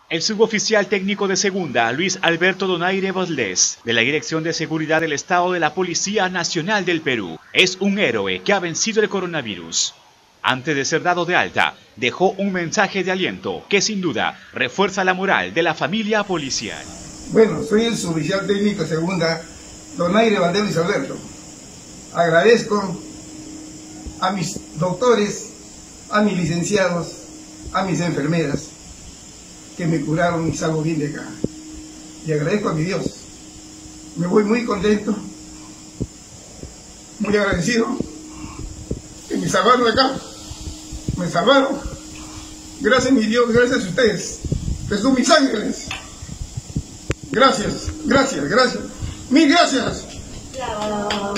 El suboficial técnico de segunda, Luis Alberto Donaire Valdés, de la Dirección de Seguridad del Estado de la Policía Nacional del Perú, es un héroe que ha vencido el coronavirus. Antes de ser dado de alta, dejó un mensaje de aliento que sin duda refuerza la moral de la familia policial. Bueno, soy el suboficial técnico de segunda, Donaire Valdés Luis Alberto. Agradezco a mis doctores, a mis licenciados, a mis enfermeras, que me curaron y salgo bien de acá. Y agradezco a mi Dios. Me voy muy contento, muy agradecido, que me salvaron de acá. Me salvaron. Gracias mi Dios, gracias a ustedes, que son mis ángeles. Gracias, gracias, gracias. Mil gracias.